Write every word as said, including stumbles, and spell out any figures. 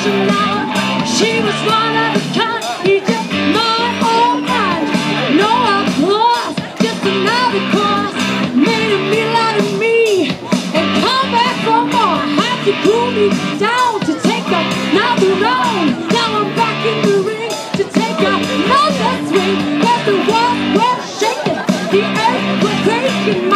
she now. She was one of a kind, he's just my old mind. No applause, just another course. Made a meal out of me and come back for more. Had to cool me down to take another round. Now I'm back in the ring to take another swing. But the walls were shaking, the earth was breaking.